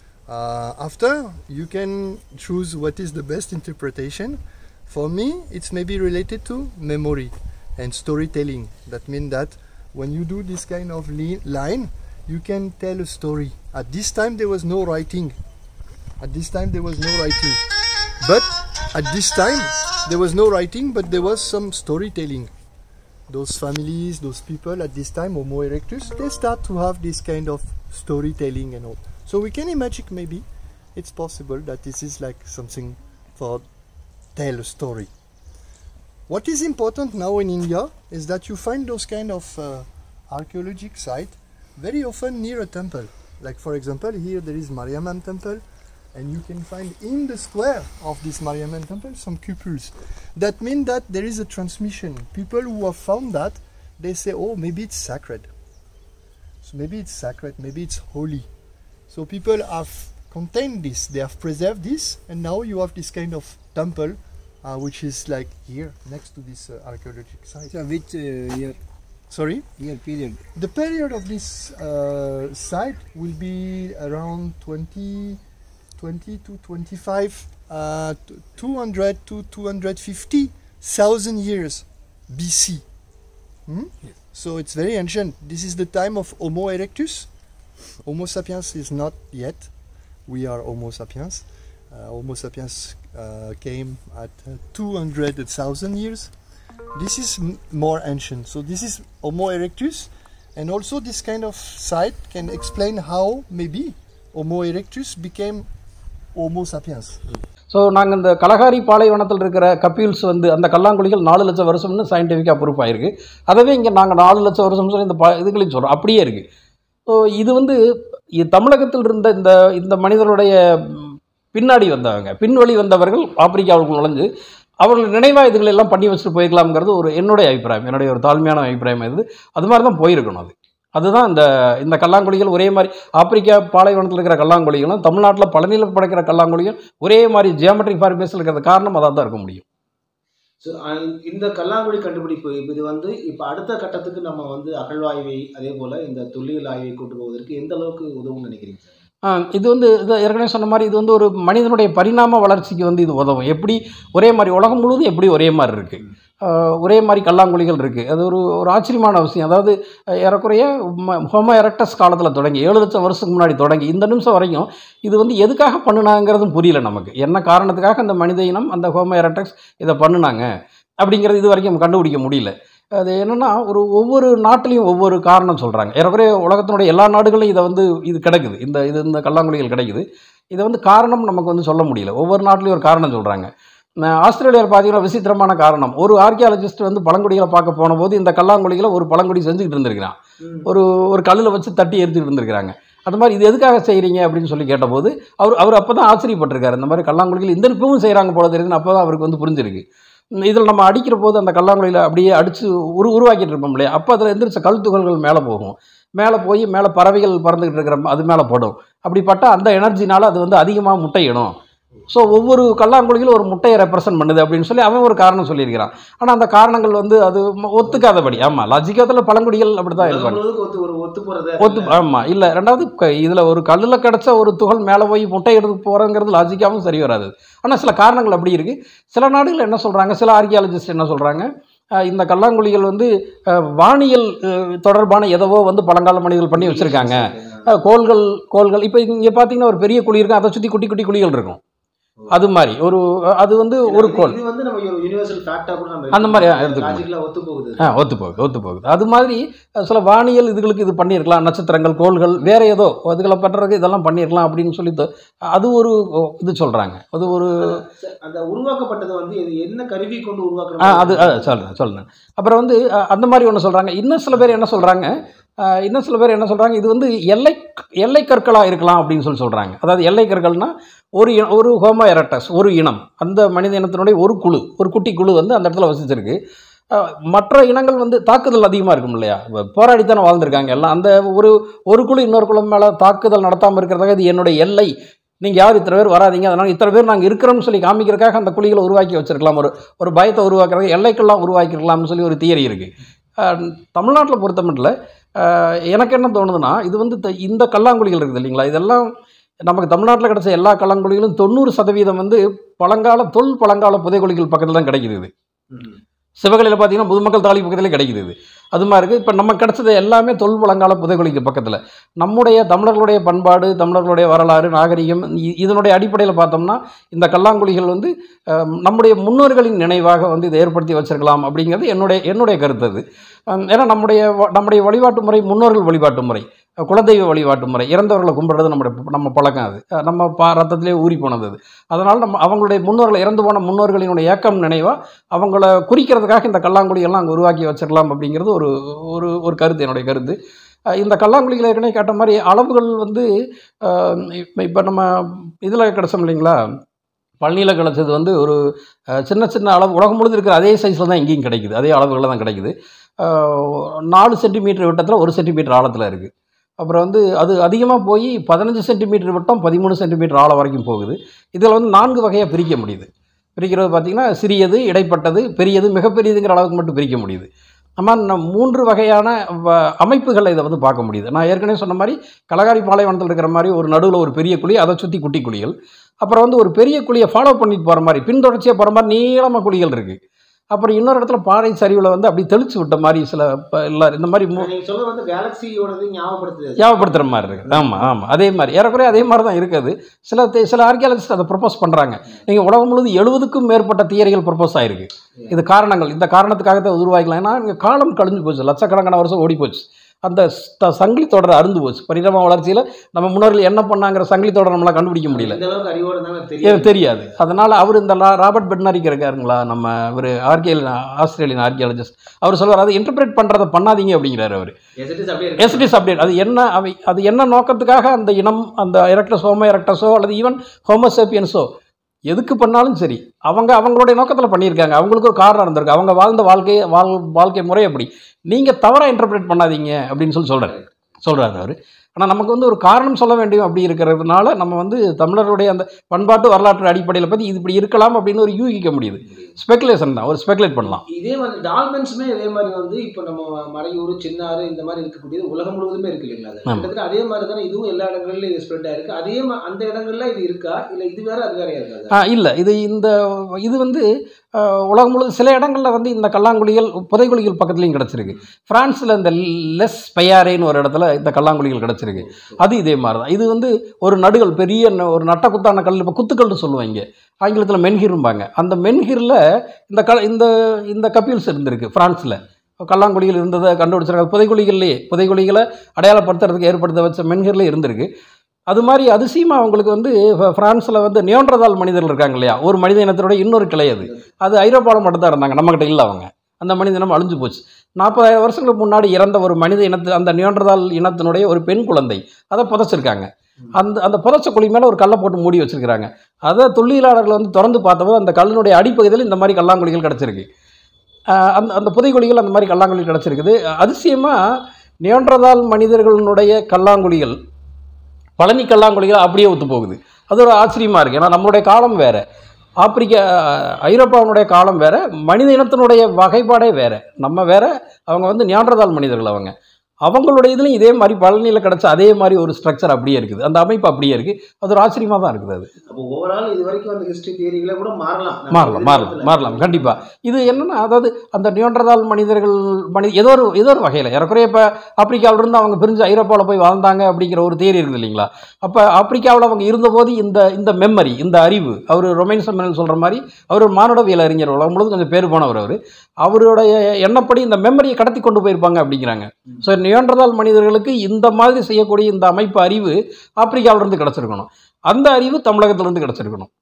After, you can choose what is the best interpretation. For me, it's maybe related to memory. and storytelling. That means that when you do this kind of line, you can tell a story. At this time there was no writing. But at this time there was no writing, but there was some storytelling. Those families, those people at this time, Homo erectus, they start to have this kind of storytelling and all. So we can imagine maybe it's possible that this is like something for tell a story. What is important now in India is that you find those kind of archaeological sites very often near a temple. Like for example, here there is Mariamman temple, and you can find in the square of this Mariamman temple some cupules. That means that there is a transmission. People who have found that, they say, oh, maybe it's sacred. So maybe it's sacred, maybe it's holy. So people have contained this, they have preserved this, and now you have this kind of temple, which is like here, next to this archaeological site. So which year? Sorry? Year period? The period of this site will be around 20 to 25, 200 to 250,000 years BC. Yes. So it's very ancient. This is the time of Homo erectus. Homo sapiens is not yet. We are Homo sapiens. Homo sapiens came at 200,000 years. This is more ancient. So this is Homo erectus, and also this kind of site can explain how maybe Homo erectus became Homo sapiens. So நாங்கள் இந்த கலகாரி பாலைவனத்தில் இருக்கிற கப்பீல்ஸ் வந்து அந்த கல்லாங்குழிகள் 4 லட்சம் வருஷம்னு சயின்டிஃபிக்காக proof ஆயிருக்கு. அதவே இங்கே நாங்கள் 4 லட்சம் வருஷம் சொல்லி இந்த இதுகளையும் சொல்கிறோம், அப்படியே இருக்குது. ஸோ இது வந்து தமிழகத்தில் இருந்த இந்த மனிதருடைய பின்னாடி வந்தவங்க, பின்வழி வந்தவர்கள் ஆப்பிரிக்காவுக்கு நுழைஞ்சு அவர்கள் நினைவாக இதுகளெல்லாம் பண்ணி வச்சுட்டு போயிருக்கலாம்ங்கிறது ஒரு என்னுடைய அபிப்பிராயம், என்னுடைய ஒரு தாழ்மையான அபிப்பிராயம். அது மாதிரி தான் போயிருக்கணும். அதுதான் இந்த கல்லாங்குழிகள் ஒரே மாதிரி ஆப்பிரிக்கா பாலைவனத்தில் இருக்கிற கல்லாங்குழிகளும் தமிழ்நாட்டில் பழனியில் படைக்கிற கல்லாங்குழிகள் ஒரே மாதிரி ஜியாமெட்ரிக் ஃபார்மேஷன் இருக்கிறது காரணம் அதாக தான் இருக்க முடியும். ஸோ இந்த கல்லாங்குழி கண்டுபிடிப்பு இது வந்து இப்போ அடுத்த கட்டத்துக்கு நம்ம வந்து அகழ்வாய்வை அதே போல் இந்த தொல்லியல் ஆய்வை கொண்டு போவதற்கு எந்த அளவுக்கு உதவும்னு நினைக்கிறீங்க சார்? இது வந்து இது ஏற்கனவே சொன்ன மாதிரி இது வந்து ஒரு மனிதனுடைய பரிணாம வளர்ச்சிக்கு வந்து இது உதவும். எப்படி ஒரே மாதிரி உலகம் முழுவதும் எப்படி ஒரே மாதிரி இருக்குது, ஒரே மாதிரி கல்லாங்குழிகள் இருக்குது. அது ஒரு ஆச்சரியமான விஷயம். அதாவது ஏறக்குறைய ஹோமோ எரக்டஸ் காலத்தில் தொடங்கி 7 லட்சம் வருஷத்துக்கு முன்னாடி தொடங்கி இந்த நிமிஷம் வரைக்கும் இது வந்து எதுக்காக பண்ணுனாங்கிறதும் புரியல நமக்கு. என்ன காரணத்துக்காக அந்த மனித இனம் அந்த ஹோமோ எரக்டஸ் இதை பண்ணுனாங்க அப்படிங்கிறது இது வரைக்கும் கண்டுபிடிக்க முடியல. அது என்னென்னா ஒவ்வொரு நாட்டிலையும் ஒவ்வொரு காரணம் சொல்கிறாங்க. ஏறக்குறைய உலகத்தினுடைய எல்லா நாடுகளையும் இதை வந்து இது கிடைக்குது, இந்த கல்லாங்குழிகள் கிடைக்குது. இதை வந்து காரணம் நமக்கு வந்து சொல்ல முடியல. ஒவ்வொரு நாட்டிலையும் ஒரு காரணம் சொல்கிறாங்க. ஆஸ்திரேலியாவில் பார்த்தீங்கன்னா விசித்திரமான காரணம், ஒரு ஆர்கியாலஜிஸ்ட் வந்து பழங்குடிகளை பார்க்க போன போது இந்த கல்லாங்குழிகளை ஒரு பழங்குடி செஞ்சுக்கிட்டு இருந்திருக்கிறான். ஒரு கல்லில் வச்சு தட்டி எரிச்சுக்கிட்டு இருந்திருக்கிறாங்க. அது மாதிரி இது எதுக்காக செய்கிறீங்க அப்படின்னு சொல்லி கேட்டபோது அவர் அப்போ தான் ஆச்சரியப்பட்டிருக்காரு. இந்த மாதிரி கல்லாங்குழிகள் இந்த இப்பவும் செய்கிறாங்க போல தெரியுதுன்னு அப்போ தான் அவருக்கு வந்து புரிஞ்சிருக்கு. இதில் நம்ம அடிக்கிற போது அந்த கல்லாங்குழியில் அப்படியே அடித்து உருவாக்கிட்டு இருப்போம் இல்லையா, அப்போ அதில் எந்திரிச்ச கல் துகள்கள் மேலே போகும், மேலே போய் மேலே பறவைகள் பறந்துக்கிட்டு இருக்கிற அது மேலே படும். அப்படிப்பட்ட அந்த எனர்ஜினால் அது வந்து அதிகமாக முட்டையிடும். ஸோ ஒவ்வொரு கல்லாங்குழிகளும் ஒரு முட்டையை ரெப்ரசன்ட் பண்ணுது அப்படின்னு சொல்லி அவன் ஒரு காரணம் சொல்லியிருக்கிறான். ஆனால் அந்த காரணங்கள் வந்து அது ஒத்துக்காதபடி. ஆமாம், லாஜிக்காத்தில் பழங்குடிகள் அப்படி தான் இருப்பாங்க. ஆமாம், இல்லை ரெண்டாவது இதில் ஒரு கல்லில் கிடச்ச ஒரு துகள் மேலே போய் முட்டை எடுத்து போகிறங்கிறது லாஜிக்காகவும் சரி வராது. ஆனால் சில காரணங்கள் அப்படி இருக்குது. சில நாடுகள் என்ன சொல்கிறாங்க, சில ஆர்கியாலஜிஸ்ட் என்ன சொல்கிறாங்க, இந்த கல்லாங்குழிகள் வந்து வானியல் தொடர்பான எதவோ வந்து பழங்கால மனிதர்கள் பண்ணி வச்சுருக்காங்க. கோள்கள் இப்போ இங்கே பார்த்தீங்கன்னா ஒரு பெரிய குழி இருக்கும், அதை சுற்றி குட்டி குட்டி குழிகள் இருக்கும். அது மாதிரி அது வந்து ஒரு கோள் அந்த மாதிரி ஒத்து போகுது. அது மாதிரி சில வானியல் இதுகளுக்கு இது பண்ணியிருக்கலாம், நட்சத்திரங்கள் கோள்கள் வேற ஏதோ அதுகளை பண்றதுக்கு இதெல்லாம் பண்ணியிருக்கலாம் அப்படின்னு சொல்லி அது ஒரு இது சொல்றாங்க. அது ஒரு அந்த உருவாக்கப்பட்டது வந்து என்ன கருவி கொண்டு உருவாக்குறாங்க அது சொல்றேன். அப்புறம் வந்து அந்த மாதிரி ஒன்று சொல்றாங்க. இன்னும் சில பேர் என்ன சொல்றாங்க, இது வந்து எல்லை கற்களாக இருக்கலாம் அப்படின்னு சொல்றாங்க. அதாவது எல்லை கற்கள்னா ஒரு ஹோமோ எரக்டஸ் ஒரு இனம், அந்த மனித இனத்தினுடைய ஒரு குட்டி குழு வந்து அந்த இடத்துல வசிச்சிருக்கு. மற்ற இனங்கள் வந்து தாக்குதல் அதிகமாக இருக்கும் இல்லையா, போராடித்தானே வாழ்ந்துருக்காங்க எல்லாம். அந்த ஒரு குழு இன்னொரு குழு மேலே தாக்குதல் நடத்தாமல் இருக்கிறதாக இது என்னுடைய எல்லை, நீங்கள் யார் இத்தனை பேர் வராதிங்க, அதனால் இத்தனை பேர் நாங்கள் இருக்கிறோம்னு சொல்லி காமிக்கிறதுக்காக அந்த குழிகளை உருவாக்கி வச்சிருக்கலாம். ஒரு பயத்தை உருவாக்குறது எல்லைக்கெல்லாம் உருவாக்கிருக்கலாம்னு சொல்லி ஒரு தியரி இருக்குது. தமிழ்நாட்டில் பொறுத்த மட்டும் எனக்கு என்ன தோணுதுன்னா, இது வந்து இந்த கல்லாங்குழிகள் இருக்குது இல்லைங்களா, இதெல்லாம் நமக்கு தமிழ்நாட்டில் கிடைச்ச எல்லா கல்லாங்குழிகளும் 90% வந்து பழங்கால புதைகுழிகள் பக்கத்தில் தான் கிடைக்குது. இது சிவகலையில் பார்த்தீங்கன்னா பொதுமக்கள் தாலி பக்கத்திலே கிடைக்குது இது. அது மாதிரி இருக்குது. இப்போ நம்ம கிடச்சது எல்லாமே தொல்பழங்கால புதைகுழிக்கு பக்கத்தில். நம்முடைய தமிழர்களுடைய பண்பாடு, தமிழர்களுடைய வரலாறு, நாகரிகம் இதனுடைய அடிப்படையில் பார்த்தோம்னா இந்த கல்லாங்குழிகள் வந்து நம்முடைய முன்னோர்களின் நினைவாக வந்து இதை ஏற்படுத்தி வச்சிருக்கலாம் அப்படிங்கிறது என்னுடைய கருத்து அது. ஏன்னா நம்முடைய வழிபாட்டு முறை முன்னோர்கள் வழிபாட்டு முறை, குலதெய்வ வழிபாட்டு முறை, இறந்தவர்களை கும்பிடுறது நம்ம பழக்கம். அது நம்ம ரத்தத்திலே ஊறி போனது அது. அதனால் அவங்களுடைய முன்னோர்கள், இறந்து போன முன்னோர்களினுடைய ஏக்கம் நினைவாக அவங்கள குறிக்கிறதுக்காக இந்த கல்லாங்குழிகள்லாம் அங்கே உருவாக்கி வச்சிருக்கலாம் அப்படிங்கிறது ஒரு கருத்து, என்னுடைய கருத்து. இந்த கல்லாங்குழிகள் ஏற்கனவே கேட்ட மாதிரி அளவுகள் வந்து இப்போ நம்ம இதில் கிடச்சோம் இல்லைங்களா, பழனியில் கிடச்சது வந்து ஒரு சின்ன சின்ன அளவு, உலகம் முழுது இருக்கிற அதே சைஸில் தான் எங்கேயும் கிடைக்குது, அதே அளவுகளில் தான் கிடைக்குது. 4 சென்டிமீட்டர் விட்டத்தில் 1 சென்டிமீட்டர் ஆழத்தில் இருக்குது. அப்புறம் வந்து அது அதிகமாக போய் 15 சென்டிமீட்டர் விட்டம் 13 சென்டிமீட்டர் ஆழம் வரைக்கும் போகுது. இதில் வந்து 4 வகையாக பிரிக்க முடியுது. பிரிக்கிறது பார்த்திங்கன்னா சிறியது, இடைப்பட்டது, பெரியது, மிகப்பெரியதுங்கிற அளவுக்கு மட்டும் பிரிக்க முடியுது. நம்ம 3 வகையான அமைப்புகளை இதை வந்து பார்க்க முடியுது. நான் ஏற்கனவே சொன்ன மாதிரி கலகாரி பாலைவனத்தில் இருக்கிற மாதிரி ஒரு நடுவில் ஒரு பெரிய குழி, அதை சுற்றி குட்டி குழிகள், அப்புறம் வந்து ஒரு பெரிய குழியை ஃபாலோ பண்ணிட்டு போகிற மாதிரி பின்தொடர்ச்சியாக போகிற மாதிரி நீளமாக குழிகள் இருக்குது. அப்புறம் இன்னொரு இடத்துல பாறை சரிவில் வந்து அப்படி தெளிச்சு விட்ட மாதிரி சில எல்லாரும் இந்த மாதிரி சொல்ல வந்து கேலக்சியோடது ஞாபகப்படுத்துகிற மாதிரி இருக்குது. ஆமாம், அதே மாதிரி ஏறக்குறைய அதே மாதிரி தான் இருக்குது. சில ஆர்கியாலஜிஸ்ட் அதை ப்ரொப்போஸ் பண்ணுறாங்க. நீங்கள் உலகம் முழுவதும் 70க்கும் மேற்பட்ட தியரிகள் ப்ரொப்போஸ் ஆகிருக்கு. இது காரணங்கள், இந்த காரணத்துக்காகத்தான் உருவாக்கலாம். ஏன்னா இங்கே காலம் கழிஞ்சு போச்சு, லட்சக்கணக்கான வருஷம் ஓடி போச்சு. அந்த சங்கிலி தொடர் அருந்து போச்சு. பரிணாம வளர்ச்சியில் நம்ம முன்னோர்கள் என்ன பண்ணாங்கிற சங்கிலி தொடர் நம்மளால் கண்டுபிடிக்க முடியல, தெரியாது. அதனால் அவர் இந்த ராபர்ட் பெட்னாரிக் இருக்காருங்களா, நம்ம ஒரு ஆஸ்திரேலியன் ஆர்கியாலஜிஸ்ட், அவர் சொல்வார் அதை இன்டர்பிரேட் பண்ணுறதை பண்ணாதீங்க அப்படிங்கிறார் அவர். எஸ்டிஸ் அப்டேட் அது என்ன நோக்கத்துக்காக அந்த இனம், அந்த எரக்டஸ், ஹோமோ எரக்டஸோ அல்லது ஈவன் ஹோமோசேப்பியன்ஸோ எதுக்கு பண்ணாலும் சரி அவங்களுடைய நோக்கத்தில் பண்ணியிருக்காங்க. அவங்களுக்கு ஒரு காரணம் இருந்திருக்கு. அவங்க வாழ்ந்த வாழ்க்கை முறை அப்படி. நீங்கள் தவறாக இன்டர்பிரேட் பண்ணாதீங்க அப்படின்னு சொல்கிறாரு அவர். ஆனால் நமக்கு வந்து ஒரு காரணம் சொல்ல வேண்டும் அப்படி இருக்கிறதுனால நம்ம வந்து தமிழருடைய அந்த பண்பாட்டு வரலாற்று அடிப்படையில் பற்றி இது இப்படி இருக்கலாம் அப்படின்னு ஒரு யூகிக்க முடியுது. ஸ்பெகுலேஷன் தான், ஒரு ஸ்பெகுலேட் பண்ணலாம். இதே மாதிரி டால்மென்ஸுமே இதே மாதிரி வந்து இப்போ நம்ம மறையூர், சின்னாறு இந்த மாதிரி இருக்கக்கூடியது உலகம் முழுவதுமே இருக்கு இல்லைங்களா? அதே மாதிரி தானே இதுவும் எல்லா இடங்கள்லையும் இது ஸ்ப்ரெட் ஆயிருக்கு. அதே அந்த இடங்கள்ல இது இருக்கா, இல்லை இது வேற அது வேறையா இருக்கா? இல்லை, இது வந்து உலகம் முழுவதும் சில இடங்களில் வந்து இந்த கல்லாங்குழிகள் புதைகுழிகள் பக்கத்துலையும் கிடச்சிருக்கு. ஃப்ரான்ஸில் இந்த லெஸ் பையாரேன்னு ஒரு இடத்துல இந்த கல்லாங்குழிகள் கிடச்சிருக்கு. அது இதே மாதிரி தான். இது வந்து ஒரு நடுகள், பெரிய ஒரு நட்ட குத்தான கல், இப்போ குத்துக்கல்னு சொல்லுவாங்க ஆங்கிலத்தில், மென்ஹிர்ம்பாங்க. அந்த மென்ஹிரில் இந்த கப்பீல்ஸ் இருந்திருக்கு. ஃப்ரான்ஸில் கல்லாங்குழிகள் இருந்ததை கண்டுபிடிச்சிருக்காங்க. புதைகுழிகளை அடையாளப்படுத்துறதுக்கு ஏற்படுத்த வச்ச மென்ஹிரில் இருந்திருக்கு. அது மாதிரி அதிசயமாக அவங்களுக்கு வந்து ஃப்ரான்ஸில் வந்து நியோண்டர்தால் மனிதர்கள் இருக்காங்க இல்லையா, ஒரு மனித இனத்தினுடைய இன்னொரு கிளை. அது ஐரோப்பாவில் மட்டும்தான் இருந்தாங்க, நம்மகிட்ட இல்லை. அந்த மனித இனம் அழிஞ்சு போச்சு. 40,000 வருஷங்களுக்கு முன்னாடி இறந்த ஒரு மனித இனத்து, அந்த நியோண்டர்தால் இனத்தினுடைய ஒரு பெண் குழந்தை, அதை புதைச்சிருக்காங்க. அந்த புதைச்ச குழி மேலே ஒரு கல்லை போட்டு மூடி வச்சிருக்கிறாங்க. அதை தொழிலாளர்கள் வந்து திறந்து பார்த்தபோது அந்த கல்லினுடைய அடிப்பகுதியில் இந்த மாதிரி கல்லாங்குழிகள் கிடச்சிருக்கு. அந்த புதைகுழிகள் அந்த மாதிரி கல்லாங்குழிகள் கிடச்சிருக்குது. அதிசயமாக நியோண்டர்தால் மனிதர்களுடைய கல்லாங்குழிகள் பழனி கல்லாங்குழிகள் அப்படியே ஒத்து போகுது. அது ஒரு ஆச்சரியமாக இருக்குது. ஏன்னா நம்மளுடைய காலம் வேறு, ஐரோப்பாவுடைய காலம் வேறு, மனித இனத்தினுடைய வகைப்பாடே வேறு, நம்ம வேறு, அவங்க வந்து நியாண்டர்தால் மனிதர்கள். அவங்களுடைய இதுலையும் இதே மாதிரி பழனியில் கிடச்ச அதே மாதிரி ஒரு ஸ்ட்ரக்சர் அப்படியே இருக்குது, அந்த அமைப்பு அப்படியே இருக்குது. அது ஒரு ஆச்சரியமாக தான் இருக்குது. அது அப்போ ஓவரால் இது வரைக்கும் அந்த ஹிஸ்ட்ரி தியரிகளை கூட மாறலாம் கண்டிப்பாக. இது என்னென்னா, அதாவது அந்த நியோண்டர்தால் மனிதர்கள் ஏதோ ஒரு வகையில் ஏறக்குறைய இப்போ ஆப்பிரிக்காவிலிருந்து அவங்க பிரிஞ்சு ஐரோப்பாவில் போய் வாழ்ந்தாங்க அப்படிங்கிற ஒரு தியரி இருக்குது இல்லைங்களா. அப்போ ஆப்பிரிக்காவில் அவங்க இருந்தபோது இந்த மெமரி, இந்த அறிவு, அவர் ரொமைன் சம்மன் சொல்கிற மாதிரி அவர் ஒரு மானுடவியல் அறிஞர், உலகம் முழுவதும் கொஞ்சம் பேர் போனவர். அவருடைய எண்ணப்படி இந்த மெமரியை கடத்தி கொண்டு போயிருப்பாங்க அப்படிங்கிறாங்க. ஸோ நியோண்டர்தால் மனிதர்களுக்கு இந்த மாதிரி செய்யக்கூடிய இந்த அமைப்பு அறிவு ஆப்பிரிக்காவிலிருந்து கிடச்சிருக்கணும். அந்த அறிவு தமிழகத்திலிருந்து கிடச்சிருக்கணும்.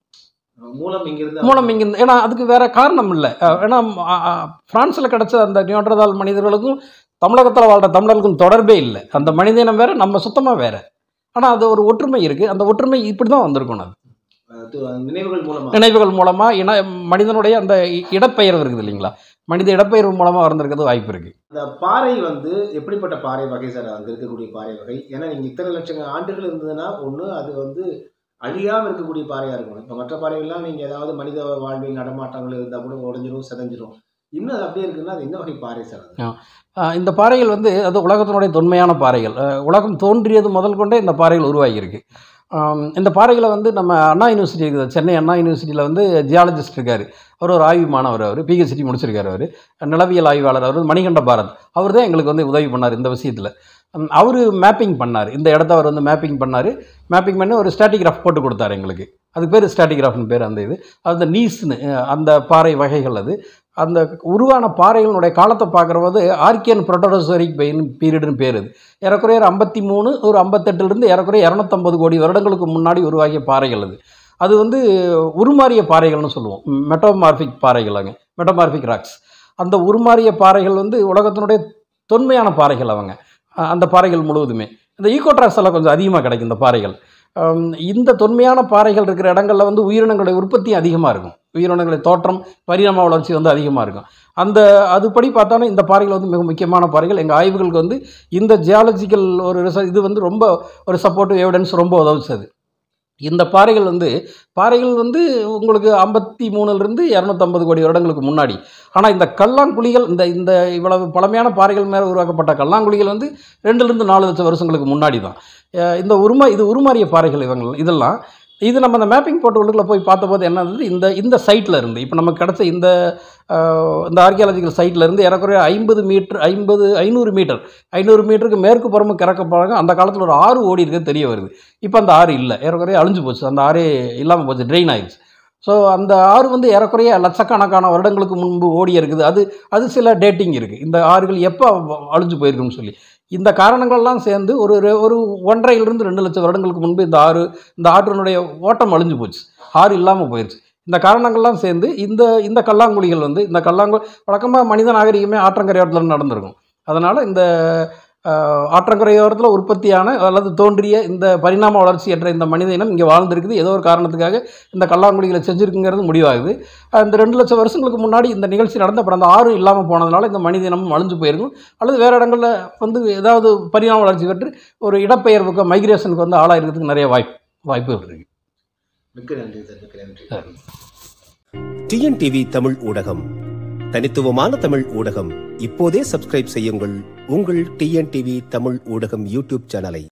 மூலம் இங்கிருந்து. ஏன்னா அதுக்கு வேற காரணம் இல்லை. ஏன்னா பிரான்ஸில் கிடச்ச அந்த நியோண்டர்தால் மனிதர்களுக்கும் தமிழகத்தில் வாழ்கிற தமிழர்களுக்கும் தொடர்பே இல்லை. அந்த மனித இனம் வேற, நம்ம சுத்தமாக வேற. ஆனால் அது ஒரு ஒற்றுமை இருக்குது. அந்த ஒற்றுமை இப்படி தான் வந்திருக்கணும். அது நினைவுகள் மூலமாக மனிதனுடைய அந்த இடப்பெயர்வு இருக்குது இல்லைங்களா, மனித இடப்பெயர்வு மூலமாக வந்திருக்கிறது வாய்ப்பு இருக்குது. இந்த பாறை வந்து எப்படிப்பட்ட பாறை வகை சார் அங்கே இருக்கக்கூடிய பாறை வகை? ஏன்னா நீங்கள் இத்தனை லட்சம் ஆண்டுகள் இருந்ததுன்னா ஒன்று அது வந்து அழியாமல் இருக்கக்கூடிய பாறையாக இருக்கணும். இப்போ மற்ற பாறைகள்லாம் நீங்கள் ஏதாவது மனித வாழ்வின் நடமாட்டங்கள் இருந்தால் கூட உடஞ்சிரும், செதஞ்சிரும். இன்னும் அது அப்படியே இருக்குன்னா அது என்ன வகை பாறை சார்? இந்த பாறைகள் வந்து அது உலகத்தினுடைய தொன்மையான பாறைகள். உலகம் தோன்றியது முதல் கொண்டே இந்த பாறைகள் உருவாகியிருக்கு. இந்த பாறைகளை வந்து நம்ம அண்ணா யூனிவர்சிட்டி இருக்குது, சென்னை அண்ணா யூனிவர்சிட்டியில் வந்து ஜியாலஜிஸ்ட் இருக்கார். அவர் ஒரு ஆய்வு மாணவர், அவர் பிஹெச்டி முடிச்சிருக்காரு. அவர் நிலவியல் ஆய்வாளர். அவர் மணிகண்ட பாரத் அவர் தான் எங்களுக்கு வந்து உதவி பண்ணார் இந்த விஷயத்தில். அவர் மேப்பிங் பண்ணார், இந்த இடத்த அவர் வந்து மேப்பிங் பண்ணார். மேப்பிங் பண்ணி ஒரு ஸ்டாட்டிகிராஃப் போட்டு கொடுத்தாரு எங்களுக்கு. அதுக்கு பேர் ஸ்டாட்டிகிராஃப்னு பேர். அந்த இது அந்த நீஸ்னு அந்த பாறை வகைகள். அது அந்த உருவான பாறைகளுடைய காலத்தை பார்க்குறபோது ஆர்கியன் புரோட்டோசோரிக் பீரியடுன்னு பேர். அது ஏறக்குறைய 53 ஒரு 58 ஏறக்குறைய 250 கோடி வருடங்களுக்கு முன்னாடி உருவாகிய பாறைகள். அது வந்து உருமாறிய பாறைகள்னு சொல்லுவோம், மெட்டோமார்பிக் பாறைகள். அங்கே மெட்டோமார்பிக் ராக்ஸ். அந்த உருமாறிய பாறைகள் வந்து உலகத்தினுடைய தொன்மையான பாறைகள். அந்த பாறைகள் முழுவதுமே இந்த ஈகோட்ராக்ஸ் எல்லாம் கொஞ்சம் அதிகமாக கிடைக்கும் இந்த பாறைகள். இந்த தொன்மையான பாறைகள் இருக்கிற இடங்களில் வந்து உயிரினங்களுடைய உற்பத்தி அதிகமாக இருக்கும், உயிரினங்களுடைய தோற்றம் பரிணாம வளர்ச்சி வந்து அதிகமாக இருக்கும். அதுபடி பார்த்தாலும் இந்த பாறைகள் வந்து மிக முக்கியமான பாறைகள். எங்கள் ஆய்வுகளுக்கு வந்து இந்த ஜியாலஜிக்கல் ஒரு இது வந்து ரொம்ப ஒரு சப்போர்ட்டிவ் எவிடன்ஸ் ரொம்ப உதவுச்சது. இந்த பாறைகள் வந்து உங்களுக்கு 53 250 கோடி வருடங்களுக்கு முன்னாடி. ஆனால் இந்த கல்லாங்குழிகள் இந்த இவ்வளவு பழமையான பாறைகள் மேலே உருவாக்கப்பட்ட கல்லாங்குழிகள் வந்து 2 4 லட்சம் வருஷங்களுக்கு முன்னாடி தான். இது உருமாறிய பாறைகள் இதெல்லாம். இது நம்ம அந்த மேப்பிங் போட்டு உள்ளுக்குள்ள போய் பார்த்தபோது என்ன இருந்தது, இந்த சைட்டில் இருந்து இப்போ நமக்கு கிடச்ச இந்த ஆர்கியாலஜிக்கல் சைட்டில் இருந்து ஏறக்குறைய 500 மீட்டருக்கு மேற்கு புறமும் கிறக்கப்பாங்க. அந்த காலத்தில் ஒரு ஆறு ஓடி இருக்கிறது தெரிய வருது. இப்போ அந்த ஆறு இல்லை, ஏறக்குறைய அழிஞ்சு போச்சு. அந்த ஆறே இல்லாமல் போச்சு, ட்ரெயின் ஆயிடுச்சு. ஸோ அந்த ஆறு வந்து ஏறக்குறைய லட்சக்கணக்கான வருடங்களுக்கு முன்பு ஓடி இருக்குது. அது சில டேட்டிங் இருக்குது, இந்த ஆறுகள் எப்போ அழிஞ்சு போயிருக்குன்னு சொல்லி. இந்த காரணங்கள்லாம் சேர்ந்து ஒரு 1.5 to 2 லட்சம் வருடங்களுக்கு முன்பு இந்த ஆற்றினுடைய ஓட்டம் அழிஞ்சு போச்சு, ஆறு இல்லாமல் போயிடுச்சு. இந்த காரணங்கள்லாம் சேர்ந்து இந்த கல்லாங்குழிகள் வந்து வழக்கமாக மனித நாகரிகமே ஆற்றங்கரையோரத்தில் நடந்திருக்கும். அதனால் இந்த ஆற்றங்கரையோரத்தில் உற்பத்தியான அல்லது தோன்றிய இந்த பரிணாம வளர்ச்சி என்ற இந்த மனித இனம் இங்கே வாழ்ந்துருக்குது. ஏதோ ஒரு காரணத்துக்காக இந்த கல்லாங்குழிகளை செஞ்சுருக்குங்கிறது முடிவாகுது. இந்த 2 லட்சம் வருஷங்களுக்கு முன்னாடி இந்த நிகழ்ச்சி நடந்த அப்புறம் அந்த ஆறு இல்லாமல் போனதுனால இந்த மனித இனமும் அழிஞ்சு போயிருக்கும். அல்லது வேறு இடங்களில் வந்து ஏதாவது பரிணாம வளர்ச்சி பெற்று ஒரு இடப்பெயர்வுக்கு மைக்ரேஷனுக்கு வந்து ஆளாகிறதுக்கு நிறைய வாய்ப்புகள் இருக்குது. மிக்க நன்றி சார், மிக்க நன்றி. டிஎன்டிவி தமிழ் ஊடகம், தனித்துவமான தமிழ் ஊடகம். இப்போதே சப்ஸ்கிரைப் செய்யுங்கள் உங்கள் டிஎன்டிவி தமிழ் ஊடகம் யூடியூப் சேனலை.